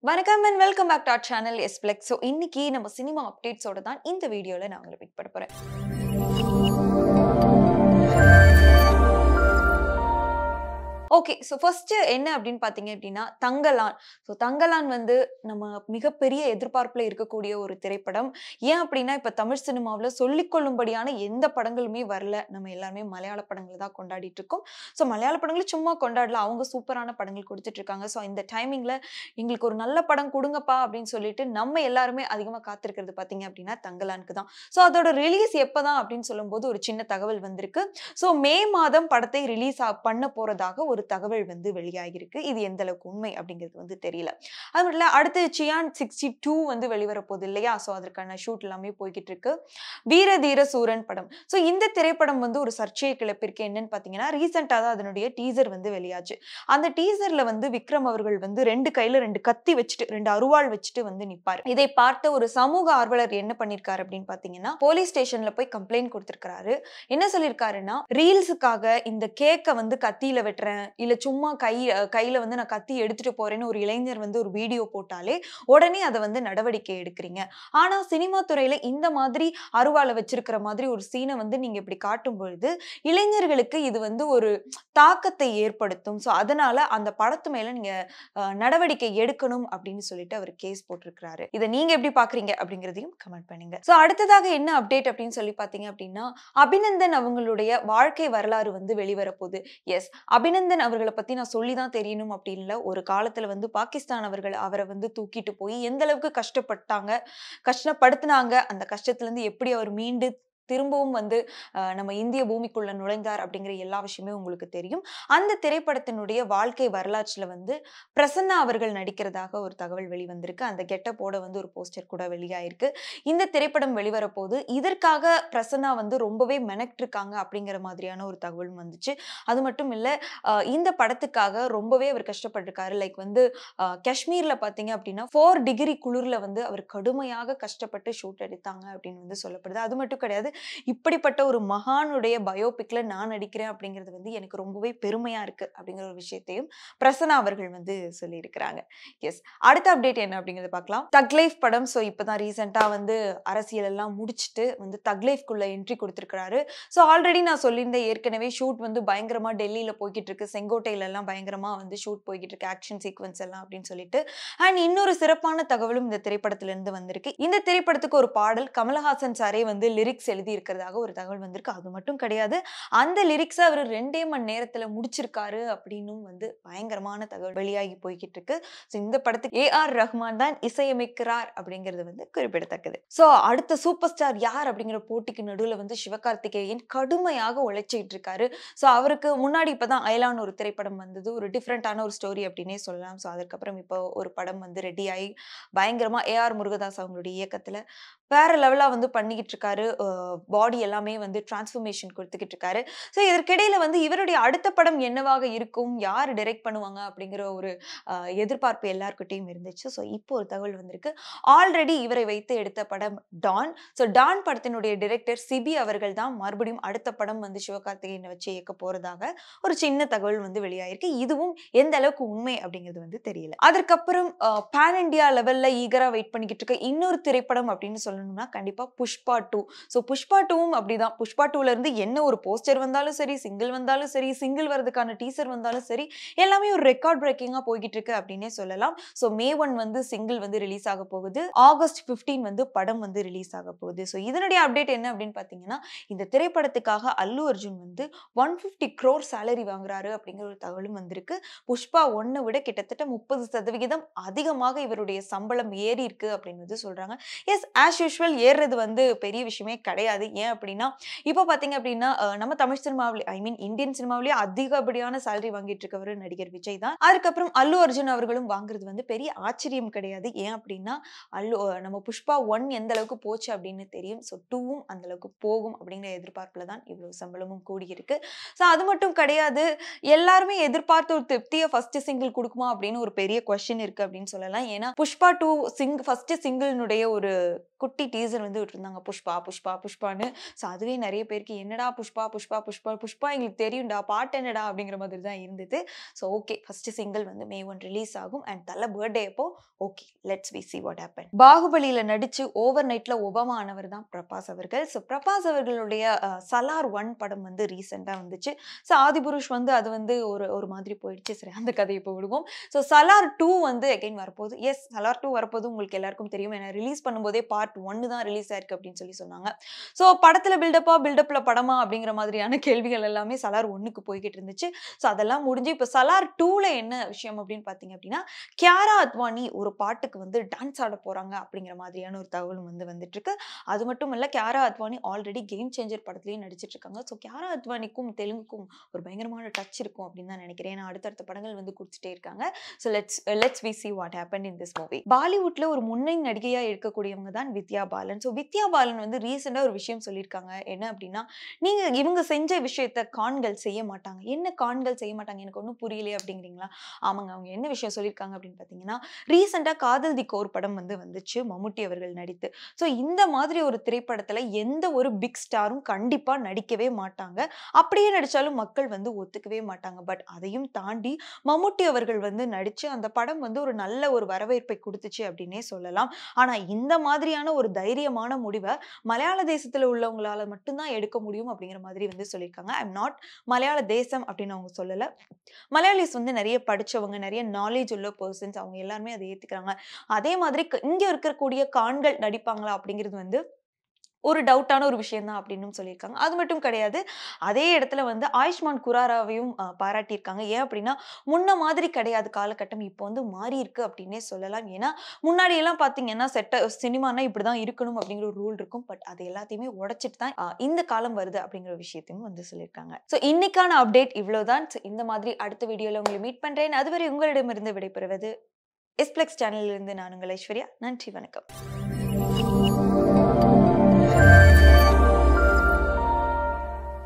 வணக்கம் and welcome back to our channel Splex. So இன்னைக்கு நம்ம சினிமா அப்டேட்ஸோட தான் இந்த வீடியோல நான் உங்களை பிக் பண்ண போறேன். ஓகே, ஸோ ஃபர்ஸ்ட் என்ன அப்படின்னு பார்த்தீங்க அப்படின்னா தங்கலான். ஸோ தங்கலான் வந்து நம்ம மிகப்பெரிய எதிர்பார்ப்புல இருக்கக்கூடிய ஒரு திரைப்படம். ஏன் அப்படின்னா இப்போ தமிழ் சினிமாவில் சொல்லிக்கொள்ளும்படியான எந்த படங்களுமே வரல. நம்ம எல்லாருமே மலையாள படங்களை தான் கொண்டாடிட்டு இருக்கோம். ஸோ மலையாள படங்களை சும்மா கொண்டாடல, அவங்க சூப்பரான படங்கள் கொடுத்துட்டு இருக்காங்க. ஸோ இந்த டைமிங்ல எங்களுக்கு ஒரு நல்ல படம் கொடுங்கப்பா அப்படின்னு சொல்லிட்டு நம்ம எல்லாருமே அதிகமாக காத்திருக்கிறது பார்த்தீங்க அப்படின்னா தங்கலானுக்கு தான். ஸோ அதோட ரிலீஸ் எப்போதான் அப்படின்னு சொல்லும்போது ஒரு சின்ன தகவல் வந்திருக்கு. ஸோ மே மாதம் படத்தை ரிலீஸ் பண்ண போறதாக ஒரு தகவல் வந்து வெளியாகிருக்கு. இது எந்த அளவுக்கு உண்மை அப்படிங்கிறது வந்து தெரியல. அது மட்டும் இல்ல, அடுத்து சியான் 62 வந்து வெளிவர போகுது இல்லையா? ஸோ அதற்கான ஷூட் எல்லாமே போய்கிட்டு இருக்கு. வீர தீர சூரன் படம். ஸோ இந்த திரைப்படம் வந்து ஒரு சர்ச்சையை கிளப்பிருக்கு. என்னன்னு பார்த்தீங்கன்னா ரீசெண்டாக தான் அதனுடைய டீசர் வந்து வெளியாச்சு. அந்த டீசர்ல வந்து விக்ரம் அவர்கள் வந்து ரெண்டு கையில ரெண்டு கத்தி வச்சுட்டு ரெண்டு அருவாள் வச்சுட்டு வந்து நிப்பாரு. இதை பார்த்த ஒரு சமூக ஆர்வலர் என்ன பண்ணிருக்காரு அப்படின்னு பார்த்தீங்கன்னா போலீஸ் ஸ்டேஷன்ல போய் கம்ப்ளைண்ட் கொடுத்திருக்காரு. என்ன சொல்லியிருக்காருன்னா ரீல்ஸுக்காக இந்த கேக்க வந்து கத்தியில வெட்டுறேன், இல்ல சும்மா கையில வந்து நான் கத்தி எடுத்துட்டு போறேன்னு ஒரு இளைஞர் வந்து ஒரு வீடியோ போட்டாலே உடனே அதை வந்து நடவடிக்கை எடுக்கிறீங்க. ஆனா சினிமா துறையில இந்த மாதிரி அருவாளை வச்சிருக்கிற மாதிரி ஒரு சீனை வந்து நீங்க இப்படி காட்டும் பொழுது இளைஞர்களுக்கு இது வந்து ஒரு தாக்கத்தை ஏற்படுத்தும். ஸோ அதனால அந்த படத்து மேல நீங்க நடவடிக்கை எடுக்கணும் அப்படின்னு சொல்லிட்டு அவர் கேஸ் போட்டிருக்கிறாரு. இதை நீங்க எப்படி பாக்குறீங்க அப்படிங்கிறதையும் கமெண்ட் பண்ணுங்க. ஸோ அடுத்ததாக என்ன அப்டேட் அப்படின்னு சொல்லி பாத்தீங்க அப்படின்னா அபிநந்தன் அவங்களுடைய வாழ்க்கை வரலாறு வந்து வெளிவர போகுது. எஸ், அபிநந்தன் அவர்களை பத்தி நான் சொல்லிதான் தெரியணும் அப்படின்னு இல்ல. ஒரு காலத்துல வந்து பாகிஸ்தான் அவரை வந்து தூக்கிட்டு போய் எந்த அளவுக்கு கஷ்டப்படுத்தினாங்க, அந்த கஷ்டத்துல இருந்து எப்படி அவர் மீண்டு திரும்பவும் வந்து நம்ம இந்திய பூமிக்குள்ள நுழைந்தார் அப்படிங்கிற எல்லா விஷயமே உங்களுக்கு தெரியும். அந்த திரைப்படத்தினுடைய வாழ்க்கை வரலாற்றுல வந்து பிரசன்னா அவர்கள் நடிக்கிறதாக ஒரு தகவல் வெளிவந்திருக்கு. அந்த கெட்டப்போட வந்து ஒரு போஸ்டர் கூட வெளியாயிருக்கு. இந்த திரைப்படம் வெளிவர போது இதற்காக பிரசன்னா வந்து ரொம்பவே மெனக்கிட்டிருக்காங்க அப்படிங்கிற மாதிரியான ஒரு தகவலும் வந்துச்சு. அது மட்டும் இல்ல, இந்த படத்துக்காக ரொம்பவே அவர் கஷ்டப்பட்டிருக்காரு. லைக் வந்து காஷ்மீர்ல பாத்தீங்க அப்படின்னா 4 டிகிரி குளிர்ல வந்து அவர் கடுமையாக கஷ்டப்பட்டு ஷூட் எடுத்தாங்க அப்படின்னு வந்து சொல்லப்படுது. அது மட்டும் கிடையாது, இப்படிப்பட்ட ஒரு மகானுடைய பயோபிக்ல நான் நடிக்கிறேன் அப்படிங்கிறது வந்து எனக்கு ரொம்பவே பெருமையா இருக்கு அப்படிங்கிற ஒரு விஷயத்தையும் பிரசன்னா அவர்கள் வந்து சொல்லியிருக்கிறாங்க. எஸ், அடுத்த அப்டேட் என்ன அப்படிங்கறத பார்க்கலாம். தக் லைஃப் படம். ஸோ இப்பதான் ரீசெண்டா வந்து அரசியல் எல்லாம் முடிச்சுட்டு வந்து தக் லைஃப்குள்ள என்ட்ரி கொடுத்திருக்கிறாரு. ஸோ ஆல்ரெடி நான் சொல்லியிருந்தேன் ஏற்கனவே ஷூட் வந்து பயங்கரமா டெல்லியில போய்கிட்டு இருக்கு, செங்கோட்டையில எல்லாம் பயங்கரமா வந்து ஷூட் போய்கிட்டு இருக்கு, ஆக்ஷன் சீக்வன்ஸ் எல்லாம் அப்படின்னு சொல்லிட்டு. அண்ட் இன்னொரு சிறப்பான தகவலும் இந்த திரைப்படத்துல இருந்து வந்திருக்கு. இந்த திரைப்படத்துக்கு ஒரு பாடல் கமலஹாசன் சாரே வந்து லிரிக்ஸ் எழுதி இருக்கிறதாக ஒரு தகவல் வந்திருக்கு. அது மட்டும் கிடையாது, அந்த லிரிக்ஸ் அவர் 2 மணி நேரத்துல முடிச்சிருக்காரு அப்படின்னும் வந்து பயங்கரமான தகவல் வெளியாகி போய்கிட்டு இருக்கு. இந்த படத்துக்கு ஏஆர் ரஹ்மான் தான் இசையமைக்கிறார் அப்படிங்கிறது வந்து குறிப்பிடத்தக்கது. சோ அடுத்த சூப்பர் ஸ்டார் யார் அப்படிங்கிற போட்டிக்கு நடுவுல வந்து சிவகார்த்திகேயன் கடுமையாக உழைச்சிட்டு இருக்காரு. சோ அவருக்கு முன்னாடி இப்பதான் அயலான் ஒரு திரைப்படம் வந்தது, ஒரு டிஃப்ரெண்டான ஒரு ஸ்டோரி அப்படின்னே சொல்லலாம். சோ அதுக்கப்புறம் இப்போ ஒரு படம் வந்து ரெடி ஆகி பயங்கரமா ஏஆர் முருகதாஸ் அவங்களுடைய இயக்கத்துல வேற லெவலா வந்து பண்ணிக்கிட்டு இருக்காரு. பாடி எல்லாமே வந்து டிரான்ஸ்ஃபர்மேஷன் கொடுத்துக்கிட்டு இருக்காரு. ஸோ இதற்கிடையில வந்து இவருடைய அடுத்த படம் என்னவாக இருக்கும், யார் டைரக்ட் பண்ணுவாங்க அப்படிங்கிற ஒரு எதிர்பார்ப்பு எல்லாருக்கிட்டையும் இருந்துச்சு. ஸோ இப்போ ஒரு தகவல் வந்திருக்கு. ஆல்ரெடி இவரை வைத்து எடுத்த படம் டான். ஸோ டான் படத்தினுடைய டைரக்டர் சிபி அவர்கள் தான் மறுபடியும் அடுத்த படம் வந்து சிவகார்த்திகேயனை வச்சு இயக்க போறதாக ஒரு சின்ன தகவல் வந்து வெளியாயிருக்கு. இதுவும் எந்த அளவுக்கு உண்மை அப்படிங்கிறது வந்து தெரியல. அதற்கப்புறம் பேன் இண்டியா லெவல்ல ஈகரா வெயிட் பண்ணிக்கிட்டு இருக்க இன்னொரு திரைப்படம் அப்படின்னு சொல்லணும்னா கண்டிப்பா புஷ்பா 2. ஸோ புஷ்பா 2வும் அப்படிதான். புஷ்பா 2ல இருந்து என்ன ஒரு போஸ்டர் வந்தாலும் சரி, சிங்கிள் வந்தாலும் சரி, சிங்கிள் வரதுக்கான டீசர் வந்தாலும் சரி, எல்லாமே ஒரு ரெக்கார்ட் பிரேக்கிங்கா போய்கிட்டு இருக்கு அப்படின்னே சொல்லலாம். ஸோ May 1 வந்து சிங்கிள் வந்து ரிலீஸ் ஆக போகுது, August 15 வந்து படம் வந்து ரிலீஸ் ஆக போகுது. ஸோ இதனுடைய அப்டேட் என்ன அப்படின்னு பாத்தீங்கன்னா இந்த திரைப்படத்துக்காக அல்லு அர்ஜுன் வந்து 150 crore சேலரி வாங்குறாரு அப்படிங்கிற ஒரு தகவலும் வந்திருக்கு. புஷ்பா 1 விட கிட்டத்தட்ட 30% அதிகமாக இவருடைய சம்பளம் ஏறி இருக்கு அப்படின்னு சொல்றாங்க. எஸ், ஆஸ் யூஷுவல் ஏறுறது வந்து பெரிய விஷயமே கிடையாது. ஏன் அப்படின்னா இப்போ பாத்தீங்க அப்படின்னா நம்ம தமிழ் சினிமாவிலே இந்தியன் சினிமாவிலேயே அதிகப்படியான சேலரி வாங்கிட்டு இருக்கவர் நடிகர் விஜய் தான். அதுக்கப்புறம் அல்லு அர்ஜுன் அவர்களும் வாங்குறது வந்து பெரிய ஆச்சரியம் கிடையாது. ஏன் அப்படின்னா நம்ம புஷ்பா 1 எந்த அளவுக்கு போச்சு அப்படின்னு தெரியும். ஸோ 2வும் அந்த அளவுக்கு போகும் அப்படிங்கிற எதிர்பார்ப்புல தான் இவ்வளவு சம்பளமும் கூடி இருக்கு. ஸோ அது மட்டும் கிடையாது, எல்லாருமே எதிர்பார்த்த ஒரு திருப்தியை ஃபர்ஸ்ட் சிங்கிள் கொடுக்குமா அப்படின்னு ஒரு பெரிய கொஸ்டின் இருக்கு அப்படின்னு சொல்லலாம். ஏன்னா புஷ்பா 2 ஃபர்ஸ்ட் சிங்கிள்னுடைய ஒரு குட்டி டீசர் வந்து விட்டுருந்தாங்க. புஷ்பா புஷ்பான்னு. ஸோ அதுவே நெறைய பேருக்கு என்னடா புஷ்பா, புஷ்பா, புஷ்பா, புஷ்பா எங்களுக்கு தெரியும்டா, பாட்டு என்னடா அப்படிங்கிற மாதிரி தான் இருந்தது. ஸோ ஓகே, ஃபர்ஸ்ட் சிங்கிள் வந்து May 1 ரிலீஸ் ஆகும். அண்ட் தல பர்த்டே அப்போ okay, let's we see what happen. பாகுபலியில நடிச்சு ஓவர் நைட்ல ஒபாமா ஆனவர் தான் பிரபாஸ் அவர்கள். ஸோ பிரபாஸ் அவர்களுடைய சலார் 1 படம் வந்து ரீசென்ட்டா வந்துச்சு. ஸோ ஆதிபுருஷ் வந்து அது வந்து ஒரு மாதிரி போயிடுச்சு. சரி, அந்த கதைய இப்போ விடுவோம். ஸோ சலார் 2 வந்து அகைன் வரப்போகுது. எஸ், சலார் 2 வரப்போது உங்களுக்கு எல்லாருக்கும் தெரியும். ஏன்னா ரிலீஸ் பண்ணும்போதே பார்ட் 1 தான் ரிலீஸ் ஆயிருக்கு அப்படின்னு சொன்னாங்க. ஸோ படத்துல பில்டப்ல படமா அப்படிங்கிற மாதிரியான கேள்விகள் எல்லாமே சலார் 1க்கு போய்கிட்டு இருந்துச்சு. ஸோ அதெல்லாம் முடிஞ்சு இப்போ சலார் 2ல என்ன விஷயம் அப்படின்னு பார்த்தீங்க அப்படின்னா, கியாரா அத்வானி ஒரு பாட்டுக்கு வந்து டான்ஸ் ஆட போறாங்க அப்படிங்கிற மாதிரியான ஒரு தகவலும் வந்து வந்துட்டு இருக்கு. அது மட்டும் இல்ல, Kiara Advani already Game Changer படத்துலயும் நடிச்சிட்டு இருக்காங்க. ஸோ கியாரா அத்வானிக்கும் தெலுங்குக்கும் ஒரு பயங்கரமான டச் இருக்கும் அப்படின்னு தான் நினைக்கிறேன். ஏன்னா அடுத்தடுத்த படங்கள் வந்து குடுத்துட்டே இருக்காங்க. So let's we see what happen in this movie. பாலிவுட்ல ஒரு முன்னணி நடிகையா இருக்கக்கூடியவங்க தான் வித்யா பாலன். ஸோ வித்யா பாலன் வந்து ரீசெண்டா ஒரு விஷயம் சொல்லியிருக்காங்க. என்ன அப்படின்னா, நீங்க இவங்க செஞ்ச விஷயத்த கான்கள் செய்ய மாட்டாங்க. என்ன கான்கள் செய்ய மாட்டாங்க? எனக்கு ஒன்றும் புரியலையே அப்படிங்கிறீங்களா? ஆமாங்க, அவங்க என்ன விஷயம் சொல்லியிருக்காங்க அப்படின்னு பார்த்தீங்கன்னா, ரீசெண்டா காதல் தி கோர் படம் வந்து வந்துச்சு மம்முட்டி அவர்கள் நடித்து. ஸோ இந்த மாதிரி ஒரு திரைப்படத்துல எந்த ஒரு பிக் ஸ்டாரும் கண்டிப்பா நடிக்கவே மாட்டாங்க. அப்படியே நடிச்சாலும் மக்கள் வந்து ஒத்துக்கவே மாட்டாங்க. பட் அதையும் தாண்டி மம்முட்டி அவர்கள் வந்து நடிச்சு அந்த படம் வந்து ஒரு நல்ல ஒரு வரவேற்பை குடுத்துச்சு அப்படின்னே சொல்லலாம். ஆனா இந்த மாதிரியான ஒரு தைரியமான முடிவ மலையாள தேசத்துல உள்ளவங்களால மட்டும் தான் எடுக்க முடியும் அப்படிங்கிற மாதிரி வந்து சொல்லியிருக்காங்க. ஐ அம் நாட் மலையாள தேசம் அப்படின்னு அவங்க சொல்லல. மலையாளிஸ் வந்து நெறைய படிச்சவங்க, நெறைய நாலேட்ஜ் உள்ள பெர்சன்ஸ், அவங்க எல்லாருமே அத ஏத்துக்கிறாங்க. அதே மாதிரி இங்க இருக்கக்கூடிய காண்கள் நடிப்பாங்களா அப்படிங்கிறது வந்து ஒரு டவுட்டான ஒரு விஷயம் தான் அப்படின்னும் சொல்லியிருக்காங்க. அது மட்டும் கிடையாது. அதே இடத்துல வந்து ஆயுஷ்மான் குராராவையும் பாராட்டியிருக்காங்க. ஏன் அப்படின்னா, முன்ன மாதிரி கிடையாது காலகட்டம். இப்போ வந்து மாறியிருக்கு அப்படின்னே சொல்லலாம். ஏன்னா, முன்னாடி எல்லாம் பார்த்தீங்கன்னா, சினிமான்னா இப்படிதான் இருக்கணும் அப்படிங்கிற ஒரு ரூல் இருக்கும். பட் அது எல்லாத்தையுமே உடைச்சிட்டு தான் இந்த காலம் வருது அப்படிங்கிற விஷயத்தையும் வந்து சொல்லியிருக்காங்க. ஸோ இன்னைக்கான அப்டேட் இவ்வளவுதான். ஸோ இந்த மாதிரி அடுத்த வீடியோல உங்களை மீட் பண்றேன். அதுவரை உங்களிடமிருந்து விடைபெறுவது எஸ்பிளெக்ஸ் சேனலில் இருந்து நான் உங்கள் ஐஸ்வர்யா. நன்றி, வணக்கம்.